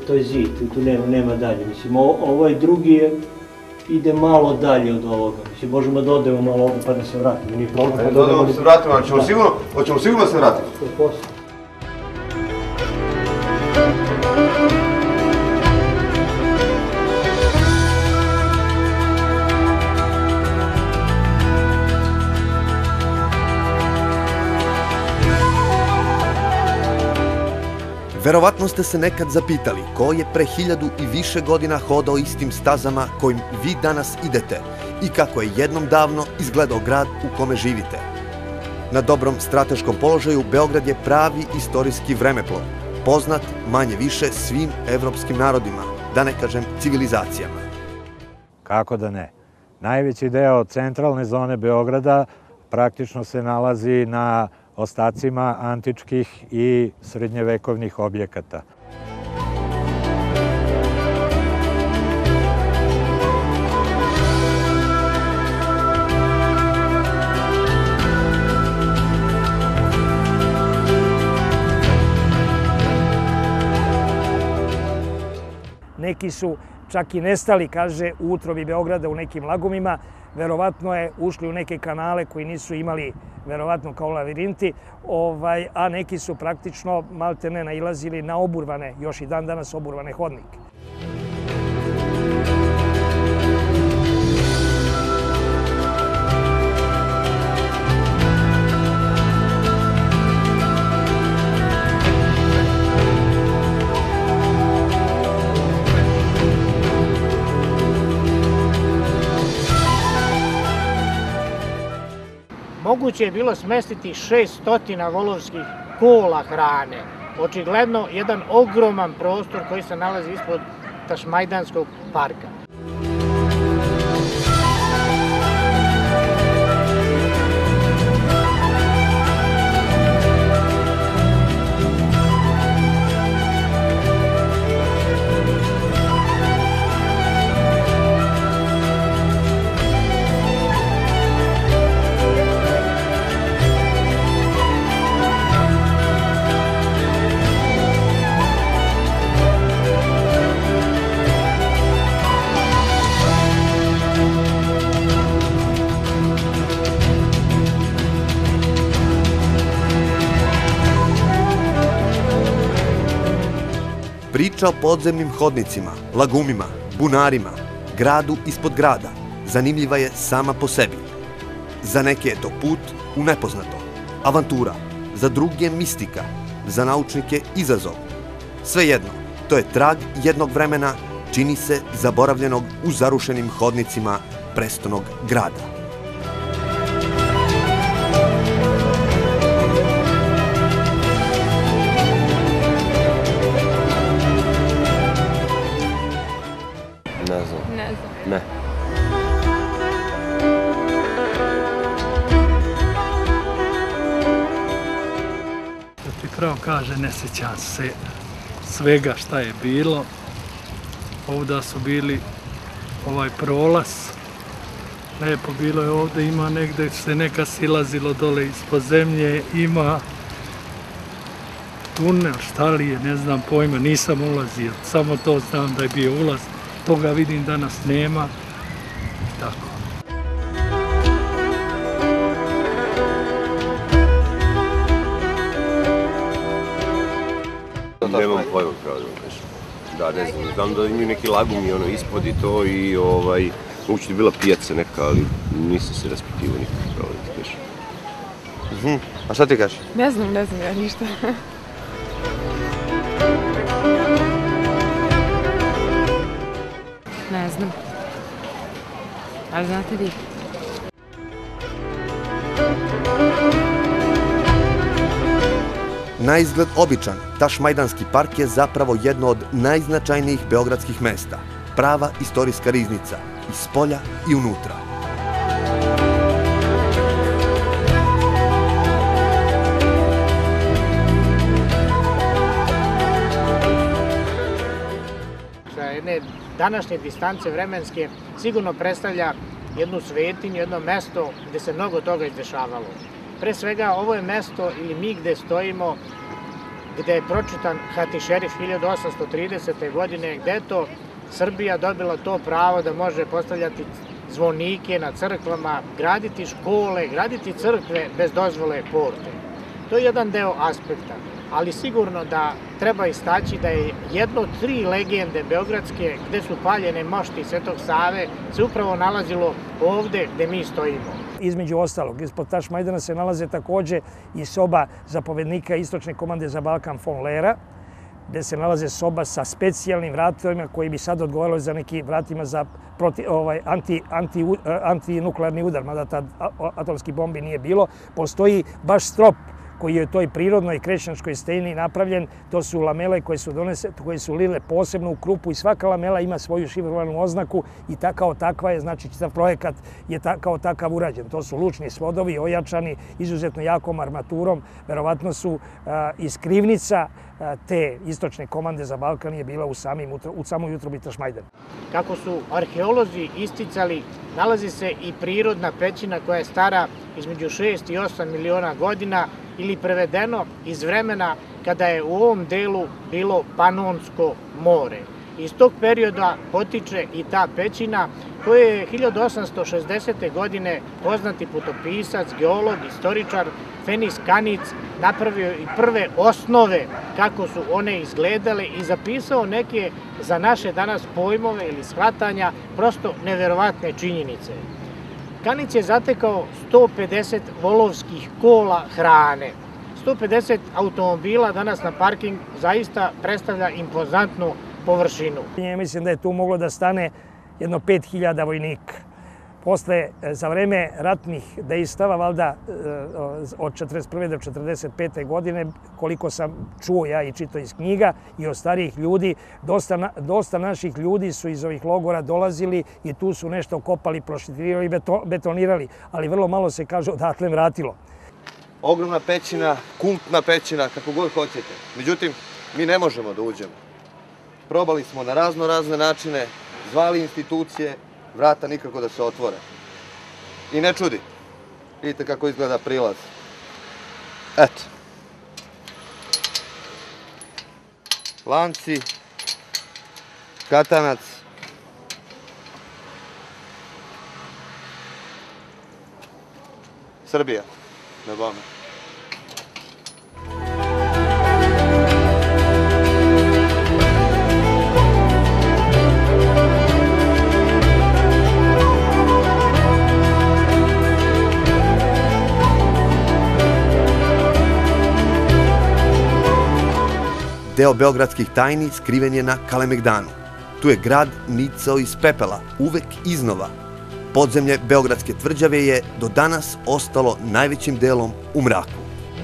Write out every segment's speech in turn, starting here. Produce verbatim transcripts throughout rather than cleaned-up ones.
to je zid, tu nema dalje. Mislim, ovaj drugi ide malo dalje od ovoga. Mislim, možemo da odemo malo ovdje pa da se vratimo. Nije problem. Da odemo da se vratimo, ali ćemo sigurno se vratiti? sto posto. Verovatno ste se nekad zapitali ko je pre hiljadu i više godina hodao istim stazama kojim vi danas idete i kako je jednom davno izgledao grad u kome živite. Na dobrom strateškom položaju Beograd je pravi istorijski vremeplov, poznat manje više svim evropskim narodima, da ne kažem civilizacijama. Kako da ne? Najveći deo centralne zone Beograda praktično se nalazi na ostacima antičkih i srednjevekovnih objekata. Neki su čak i nestali, kaže, u utrobi Beograda u nekim lagumima. Verovatno je ušli u neke kanale koji nisu imali, verovatno kao lavirinti, a neki su praktično malte ne nailazili na oburvane, još i dan danas oburvane hodnike. Moguće je bilo smestiti šessto volovskih kola hrane. Očigledno jedan ogroman prostor koji se nalazi ispod Tašmajdanskog parka. Priča o podzemnim hodnicima, lagumima, bunarima, gradu ispod grada, zanimljiva je sama po sebi. Za neke je to put u nepoznato, avantura, za druge mistika, za naučnike izazov. Svejedno, to je trag jednog vremena, čini se zaboravljenog u zarušenim hodnicima prestonog grada. Ne znam. Ne znam. Ne. Da ti pravo kaže, ne sjećam se svega šta je bilo. Ovdje su bili ovaj prolaz. Lepo bilo je ovdje, ima negdje se neka silazilo dole ispod zemlje, ima tunel, šta li je, ne znam pojma, nisam ulazio, samo to znam da je bio ulaz. Toga vidim danas nema, tako. Nemam pojma pravo da vam kažem. Da, ne znam, znam da imaju neki lagumi ono ispod i to i ovaj, moguće je bila pijaca neka, ali nisam se raspitivao nikako pravo da ti kažem. A šta ti kažeš? Ne znam, ne znam ja ništa. Ne znam. Ali znate vi? Na izgled običan, Tašmajdanski park je zapravo jedno od najznačajnijih beogradskih mesta. Prava istorijska riznica, i spolja i unutra. Sa jedne današnje distance vremenske sigurno predstavlja jednu svetinju, jedno mesto gde se mnogo toga izdešavalo. Pre svega, ovo je mesto ili mi gde stojimo gde je pročitan Hatišerif hiljadu osamsto tridesete. godine, gde je to Srbija dobila to pravo da može postavljati zvonike na crkvama, graditi škole, graditi crkve bez dozvole porte. To je jedan deo aspekta, ali sigurno da treba istaći da je jedno od tri legende beogradske gde su paljene mošti Svetog Save se upravo nalazilo ovde gde mi stojimo. Između ostalog, ispod Tašmajdana se nalaze takođe i soba zapovednika Istočne komande za Balkan von Lera, gde se nalaze soba sa specijalnim vratovima koji bi sad odgovarali za neki vratima za antinuklearni udar, mada tad atomskih bombi nije bilo. Postoji baš strop koji je u toj prirodnoj krešćanskoj steni napravljen. To su lamele koje su donese, koje su lile posebno u krupu i svaka lamela ima svoju šifrovanu oznaku i kao takva je, znači čitav projekat je kao takav urađen. To su lučni svodovi, ojačani izuzetno jakom armaturom. Verovatno su iz krivnica te Istočne komande za Balkan je bila u samoj utrobi Tašmajdana. Kako su arheolozi isticali, nalazi se i prirodna pećina koja je stara između šest i osam miliona godina ili prevedeno iz vremena kada je u ovom delu bilo Panonsko more. Iz tog perioda potiče i ta pećina koju je hiljadu osamsto šezdesete. godine poznati putopisac, geolog, istoričar Fenis Kanic napravio i prve osnove kako su one izgledale i zapisao neke za naše danas pojmove ili shvatanja prosto neverovatne činjenice. Kanic je zatekao sto pedeset volovskih kola hrane. sto pedeset automobila danas na parking zaista predstavlja impozantnu površinu. Ja mislim da je tu moglo da stane jedno pet hiljada vojnika. Posle, za vreme ratnih dejstava, valjda od četrdeset prve do četrdeset pete. godine, koliko sam čuo ja i čitao iz knjiga i od starijih ljudi, dosta naših ljudi su iz ovih logora dolazili i tu su nešto kopali, proštirali i betonirali, ali vrlo malo se, kaže, odatle vratilo. Ogromna pećina, kultna pećina, kako god hoćete. Međutim, mi ne možemo da uđemo. Probali smo na razno razne načine, zvali institucije, vrata nikako da se otvore. I ne čudi. Vidite kako izgleda prilaz. Eto. Lanci, katanac. Srbija, na bome. Deo beogradskih tajni skriven je na Kalemegdanu. Tu je grad nicao iz pepela, uvek iznova. Podzemlje beogradske tvrđave je do danas ostalo najvećim delom u mraku.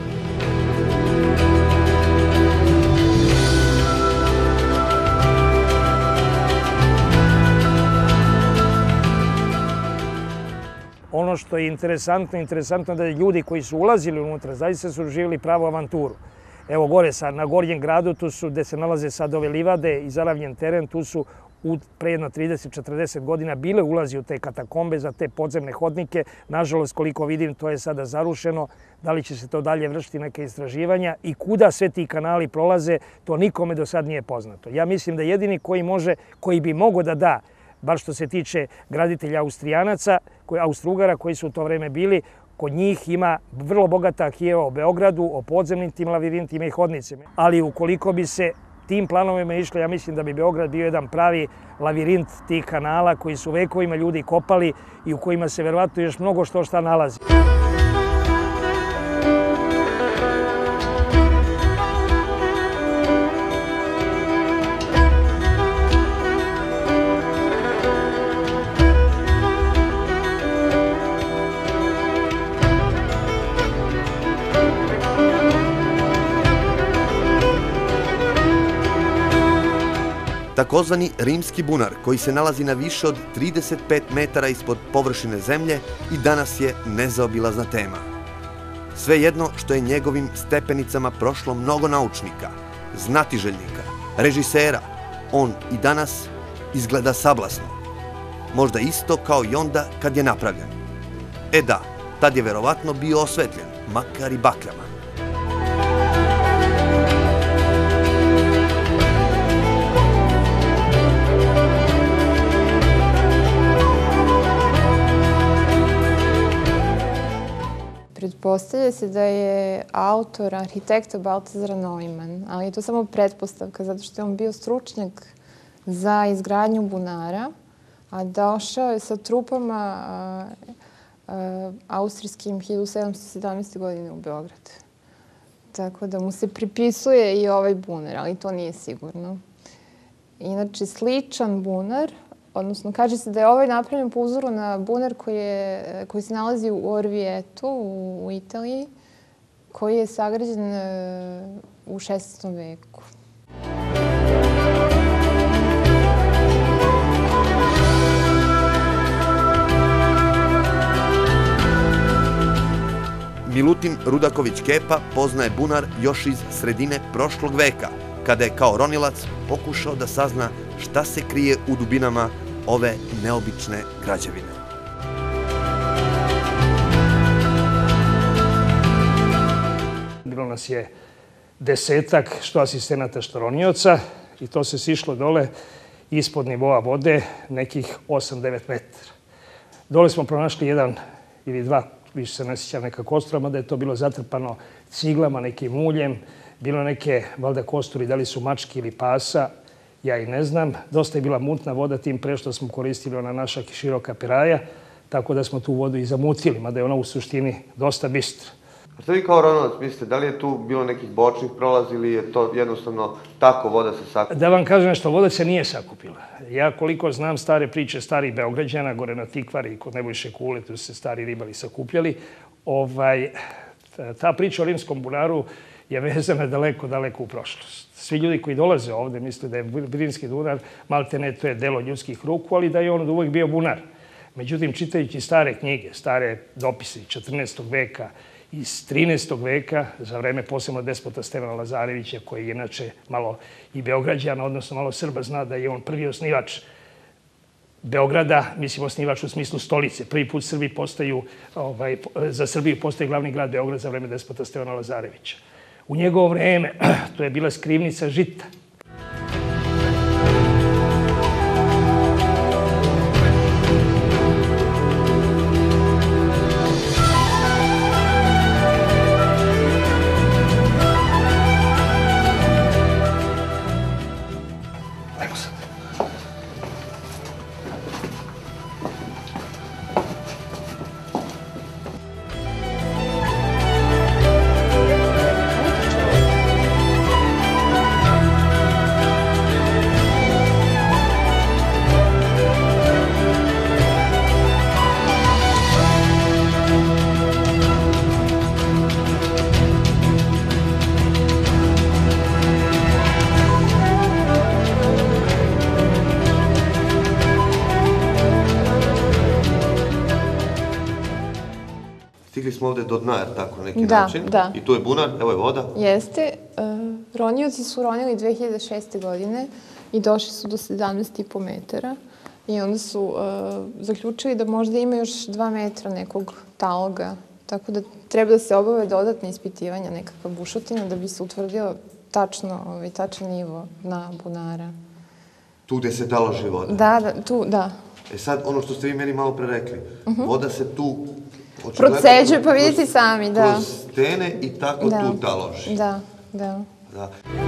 Ono što je interesantno, interesantno da ljudi koji su ulazili unutra zaista su živjeli pravu avanturu. Evo gore na Gornjem gradu, tu su gde se nalaze sad ove livade i zaravljen teren, tu su pre jedno trideset do četrdeset godina bile ulazi u te katakombe za te podzemne hodnike. Nažalost, koliko vidim, to je sada zarušeno. Da li će se to dalje vršiti neke istraživanja i kuda sve ti kanali prolaze, to nikome do sad nije poznato. Ja mislim da jedini koji može, koji bi mogo da da, bar što se tiče graditelja Austrijanaca, Austrougar-a koji su u to vreme bili, kod njih ima vrlo bogata arhiva o Beogradu, o podzemnim tim lavirintima i hodnicima. Ali ukoliko bi se tim planovima išli, ja mislim da bi Beograd bio jedan pravi lavirint tih kanala koji su vekovima ljudi kopali i u kojima se verovatno još mnogo što šta nalazi. Takozvani rimski bunar, koji se nalazi na više od trideset pet metara ispod površine zemlje, i danas je nezaobilazna tema. Svejedno što je njegovim stepenicama prošlo mnogo naučnika, znatiželjnika, režisera, on i danas izgleda sablasno. Možda isto kao i onda kad je napravljen. E da, tad je verovatno bio osvetljen, makar i bakljama. Pretpostavlja se da je autor arhitekta Baltazar Neumann, ali je to samo pretpostavka, zato što je on bio stručnjak za izgradnju bunara, a došao je sa trupama a, a, austrijskim hiljadu sedamsto sedamnaeste. godine u Beograd. Tako da mu se pripisuje i ovaj bunar, ali to nije sigurno. Inače, sličan bunar, odnosno kaže se da je ovaj napravljen po uzoru na bunar koji, je, koji se nalazi u Orvietu u, u Italiji, koji je sagrađen e, u šesnaestom. veku. Milutin Rudaković-Kepa poznaje bunar još iz sredine prošlog veka, kada je kao ronilac pokušao da sazna šta se krije u dubinama ove neobične građevine. Bilo nas je desetak, što asistenata, što ronioca, i to se sišlo dole ispod nivoa vode nekih osam do devet metara. Dole smo pronašli jedan ili dva, više se ne sjećam, neka kostura, mada je to bilo zatrpano ciglama, nekim muljem, bilo neke, valjda, kosturi, da li su mački ili pasa, ja i ne znam. Dosta je bila mutna voda, tim pre što smo koristili ona naša široka peraja, tako da smo tu vodu i zamutili, mada je ona u suštini dosta bistra. A što vi kao ronilac mislite, da li je tu bilo nekih bočnih prolaza ili je to jednostavno tako voda se sakupila? Da vam kažem nešto, voda se nije sakupila. Ja koliko znam stare priče starih Beograđana, gore na Tikvari i kod Nebojše Kule, tu se stari ribari sakupljali, ovaj, ta priča o rimskom bunaru je vezana daleko, daleko u prošlost. Svi ljudi koji dolaze ovde misle da je rimski bunar, maltene to je delo ljudskih ruku, ali da je on uvek bio bunar. Međutim, čitajući stare knjige, stare dopise četrnaestog. veka, iz trinaestog. veka, za vreme posebno despota Stevana Lazarevića, koji je inače malo i Beograđan, odnosno malo Srba, zna da je on prvi osnivač Beograda, mislim osnivač u smislu stolice. Prvi put Srbi postaju, ovaj, za Srbiju postaje glavni grad Beograd za vreme despota Stevana Lazarevića. U njegovo vreme to je bila skrivnica žita. Stigli smo ovde do dna, jer tako na neki Da, način. da. I tu je bunar, evo je voda. Jeste. Ronioci su ronili dve hiljade šeste. godine i došli su do sedamnaest i po metara. I onda su zaključili da možda ima još dva metra nekog taloga. Tako da treba da se obave dodatne ispitivanja, nekakva bušotina, da bi se utvrdio tačno, tačan nivo dna bunara. Tu gde se taloži voda. Da, da, tu, da. E sad, ono što ste vi meni malo pre rekli, voda se tu proceđuje, pa vidite sami, da. Kroz stene i tako tu taloži. Da, da. Da.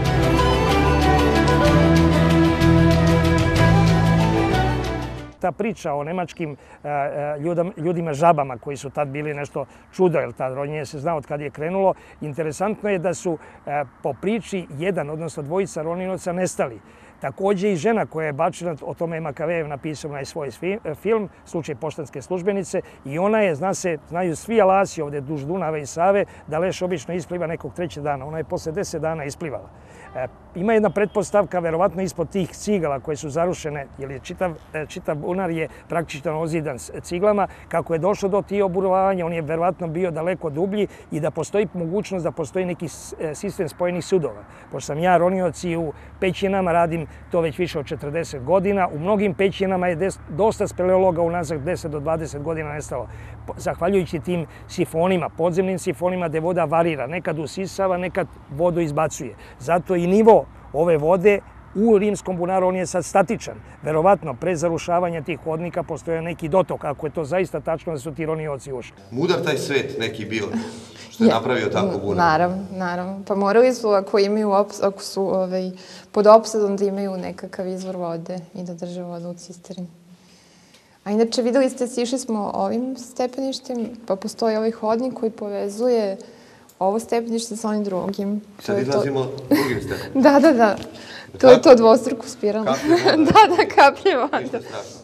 Ta priča o nemačkim ljudima žabama koji su tad bili nešto čudo, jer tad ronjenje se zna od kad je krenulo. Interesantno je da su po priči jedan, odnosno dvojica ronioca nestali. Takođe i žena koja je bačena, o tome je Makavejev napisao na svoj film, Slučaj poštanske službenice, i ona je, zna se, znaju svi alasi ovde duž Dunava i Save, da leš obično ispliva nekog trećeg dana. Ona je posle deset dana isplivala. Ima jedna pretpostavka, verovatno ispod tih cigala koje su zarušene, jer je čitav bunar je praktično ozidan ciglama, kako je došlo do tih oburovanja, on je verovatno bio daleko dublji i da postoji mogućnost da postoji neki sistem spojenih sudova. Pošto sam ja ronioci u pećinama, radim to već više od četrdeset godina, u mnogim pećinama je dosta speleologa unazad deset do dvadeset godina nestalo. Zahvaljujući tim sifonima, podzemnim sifonima, gde voda varira, nekad usisava, nekad vodu izbacuje. Zato i nivo ove vode u rimskom bunaru on je sad statičan. Verovatno, pre zarušavanja tih hodnika postoje neki dotok, ako je to zaista tačno da su ti ronioci ušli. Mudar taj svet neki bio, što je napravio tako bunar. Naravno, naravno. Pa morali su, ako imaju, ako su pod opsadom, da imaju nekakav izvor vode i da drže vodu u cisterni. A inače, videli ste, sišli smo ovim stepeništem, pa postoji ovaj hodnik koji povezuje ovo stepenište sa onim drugim. Sad izlazimo drugim stepenom. Da, da, da. To je to dvostruko spiralno. Kaplje voda. Da, da, kaplje voda. Ništa strašno.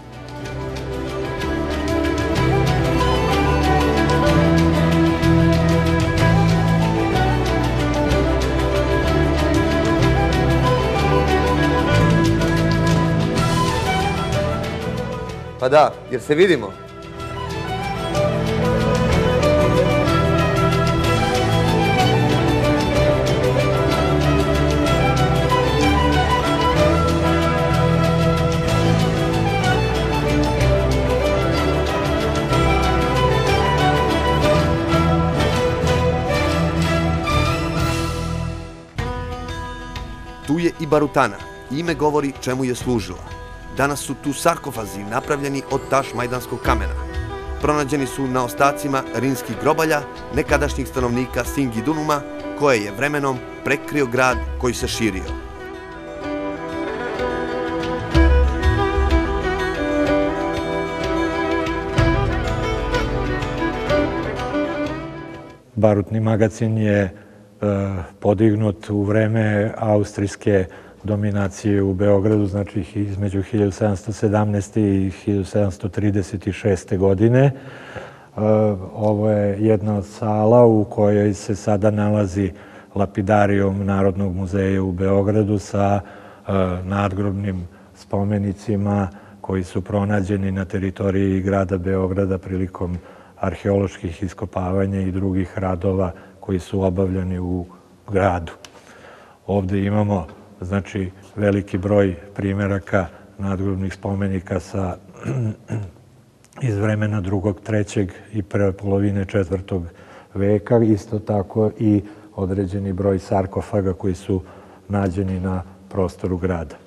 Pa da, jer se vidimo. Tu je i barutana. Ime govori čemu je služila. Danas su tu sarkofazi napravljeni od tašmajdanskog kamena. Pronađeni su na ostacima rimskih grobalja nekadašnjih stanovnika Singidunuma, koje je vremenom prekrio grad koji se širio. Barutni magacin je podignut u vreme austrijske dominacije u Beogradu, znači između hiljadu sedamsto sedamnaeste. i hiljadu sedamsto trideset šeste. godine. Ovo je jedna od sala u kojoj se sada nalazi lapidarijum Narodnog muzeja u Beogradu sa nadgrobnim spomenicima koji su pronađeni na teritoriji grada Beograda prilikom arheoloških iskopavanja i drugih radova koji su obavljeni u gradu. Ovde imamo, znači, veliki broj primjeraka nadgrobnih spomenika sa iz vremena drugog, trećeg i prve polovine četvrtog veka. Isto tako i određeni broj sarkofaga koji su nađeni na prostoru grada.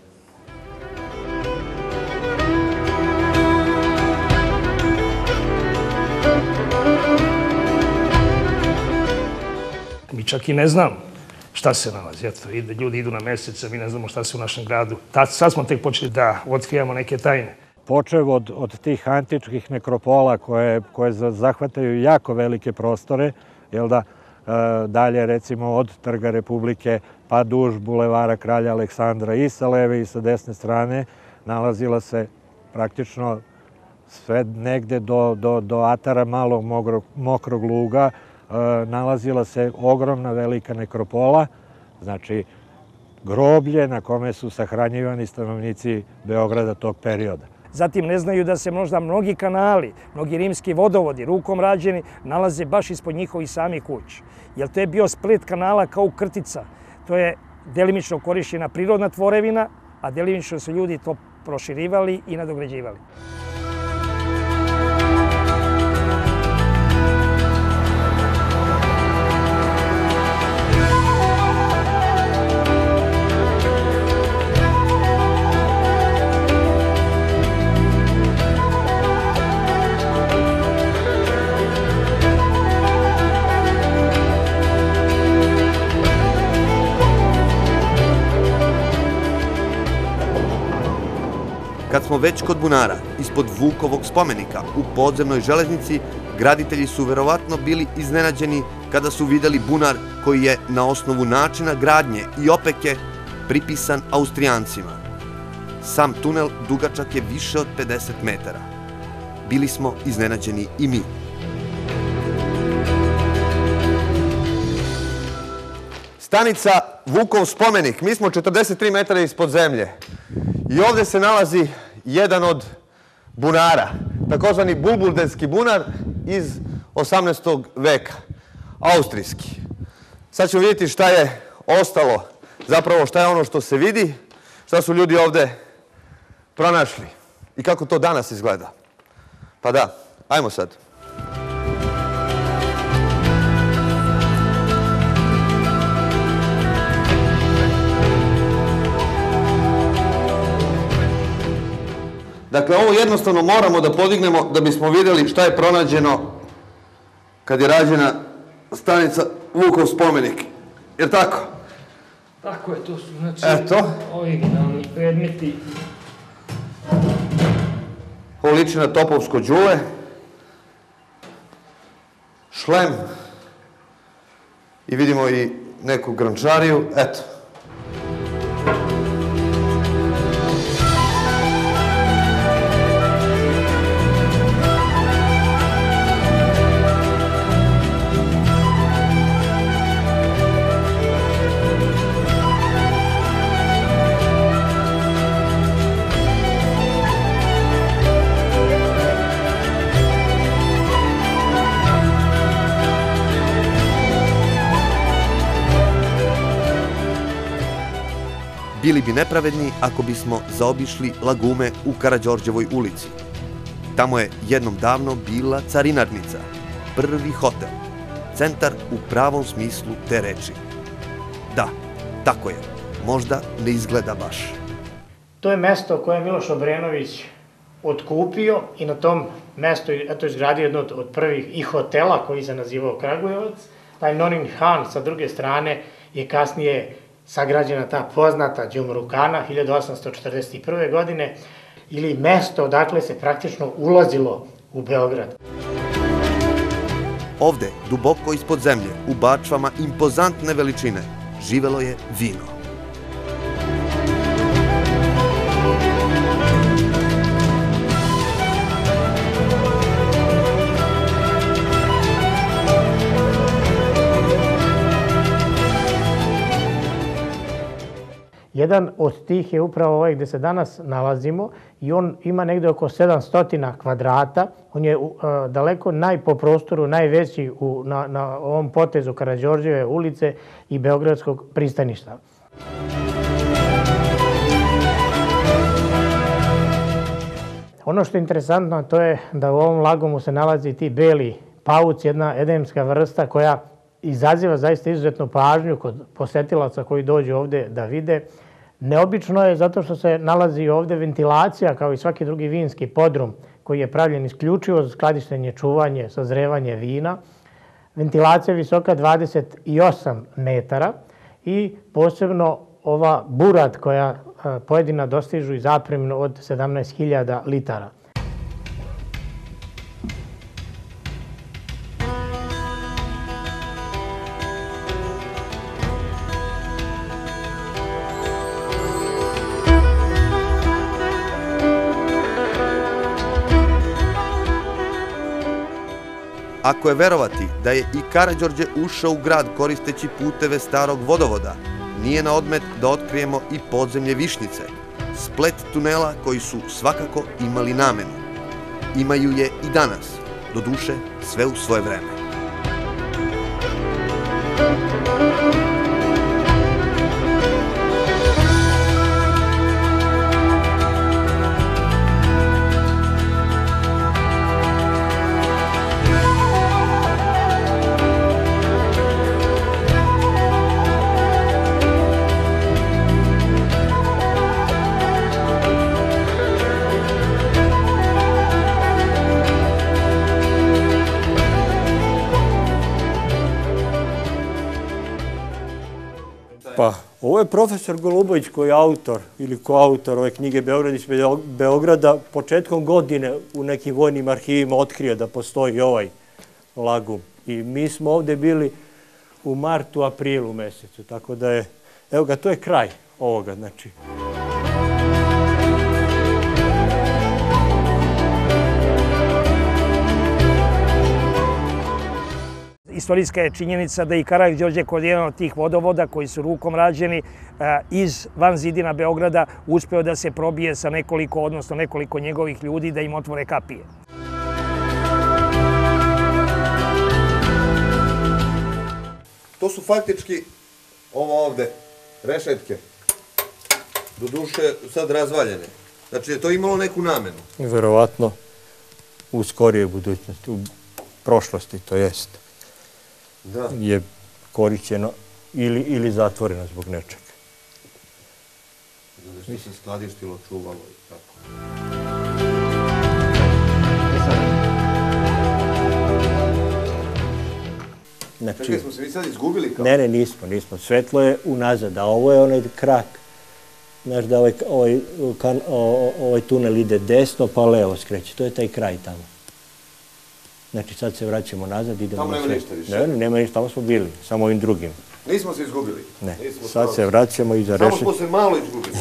Mi čak i ne znamo šta se nalazi. Eto, ljudi idu na mesec, a mi ne znamo šta se u našem gradu. Sad smo tek počeli da otkrivamo neke tajne. Počev od, od tih antičkih nekropola koje, koje zahvataju jako velike prostore, jel da, e, dalje recimo od Trga Republike pa duž bulevara Kralja Aleksandra i sa leve i sa desne strane nalazila se praktično sve negde do, do, do atara malog mokrog, mokrog luga, e, nalazila se ogromna velika nekropola, znači groblje na kome su sahranjivani stanovnici Beograda tog perioda. Zatim ne znaju da se možda mnogi kanali, mnogi rimski vodovodi, rukom rađeni, nalaze baš ispod njihovih samih kuća. Jer to je bio splet kanala kao krtica. To je delimično korišćena prirodna tvorevina, a delimično su ljudi to proširivali i nadograđivali. Kad smo već kod bunara, ispod Vukovog spomenika u podzemnoj železnici, graditelji su verovatno bili iznenađeni kada su videli bunar koji je na osnovu načina gradnje i opeke pripisan Austrijancima. Sam tunel dugačak je više od pedeset metara. Bili smo iznenađeni i mi. Stanica Vukov spomenik. Mi smo četrdeset tri metara ispod zemlje. I ovde se nalazi jedan od bunara, takozvani bulbuldenski bunar iz osamnaestog veka, austrijski. Sad ćemo vidjeti šta je ostalo, zapravo šta je ono što se vidi, šta su ljudi ovde pronašli i kako to danas izgleda. Pa da, ajmo sad. Dakle, ovo jednostavno moramo da podignemo da bismo vidjeli šta je pronađeno kad je rađena stanica Vukov spomenik. Jer tako? Tako je, to su znači originalni predmeti. Ovo liči na topovsko đule. Šlem. I vidimo i neku grančariju. Eto. Bili bi nepravedni ako bismo zaobišli lagume u Karađorđevoj ulici. Tamo je jednom davno bila carinarnica, prvi hotel, centar u pravom smislu te reči. Da, tako je, možda ne izgleda baš. To je mesto koje je Miloš Obrenović otkupio i na tom mestu eto izgradio jedno od prvih i hotela koji se nazivao Kragujevac. Taj Nonin Han sa druge strane je kasnije sagrađena ta poznata Đumrukana hiljadu osamsto četrdeset prve. godine ili mesto odakle se praktično ulazilo u Beograd. Ovde, duboko ispod zemlje, u bačvama impozantne veličine, živelo je vino. Jedan od tih je upravo ovaj gde se danas nalazimo i on ima negde oko sedamsto kvadrata. On je daleko po prostoru najveći na ovom potezu Karađorđeve ulice i Beogradskog pristaništa. Ono što je interesantno to je da u ovom lagomu se nalazi ti beli pauc, jedna endemska vrsta koja izaziva zaista izuzetnu pažnju kod posetilaca koji dođu ovde da vide. Neobično je zato što se nalazi ovde ventilacija kao i svaki drugi vinski podrum koji je pravljen isključivo za skladištenje, čuvanje, sazrevanje vina. Ventilacija je visoka dvadeset osam metara i posebno ova burat koja pojedina dostižu i zapremno od sedamnaest hiljada litara. Ako je verovati da je i Karađorđe ušao u grad koristeći puteve starog vodovoda, nije na odmet da otkrijemo i podzemlje Višnjice, splet tunela koji su svakako imali namenu. Imaju je i danas, doduše sve u svoje vreme. Pa, ovo je profesor Golubović koji je autor ili koautor ove knjige Beograd iz Beograda. Početkom godine u nekim vojnim arhivima otkrio da postoji ovaj lagum. I mi smo ovde bili u martu, aprilu mesecu, tako da je, evo ga, to je kraj ovoga, znači. Istorijska je činjenica da i Karađorđe kod jedan od tih vodovoda koji su rukom rađeni iz van zidina Beograda uspeo da se probije sa nekoliko, odnosno nekoliko njegovih ljudi da im otvore kapije. To su faktički ovo ovde, rešetke. Doduše sad razvaljene. Znači je to imalo neku namenu? Verovatno u skorijoj budućnosti, u prošlosti to jest. Je korišćeno ili zatvoreno zbog nečega. Da se skladištilo, čuvalo i tako. Znači, Čekaj, smo se mi sad izgubili kao? Ne, ne, nismo, nismo. Svetlo je unazad, a ovo je onaj krak. Znaš da ovaj, ovaj, kan, ovaj tunel ide desno, pa levo skreće. To je taj kraj tamo. Znači, sad se vraćamo nazad, idemo tamo na nema sve. ništa više? Ne, ne, nema ništa, tamo smo bili, samo ovim drugim. Nismo se izgubili? Ne, Nismo sad skoro. se vraćamo i za Samo rešenje. smo se malo izgubili.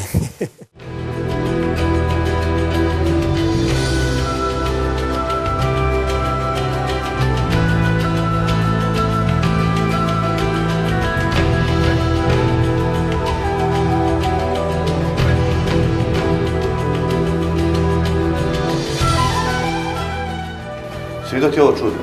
Sviđa ti ovo čudno?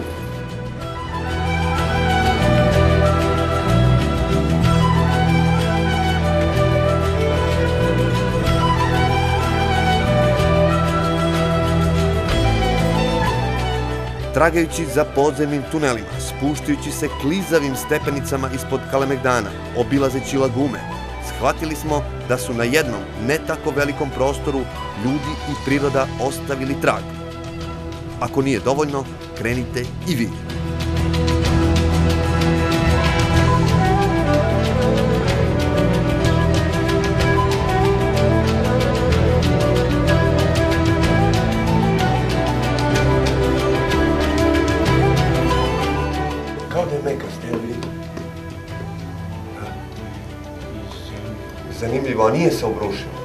Tragajući za podzemnim tunelima, spuštajući se klizavim stepenicama ispod Kalemegdana, obilazeći lagume, shvatili smo da su na jednom ne tako velikom prostoru ljudi i priroda ostavili trag. Ako nije dovoljno, krenite i vi. Kao da je mekast, evo vidi. Zanimljivo, a nije se obrušio.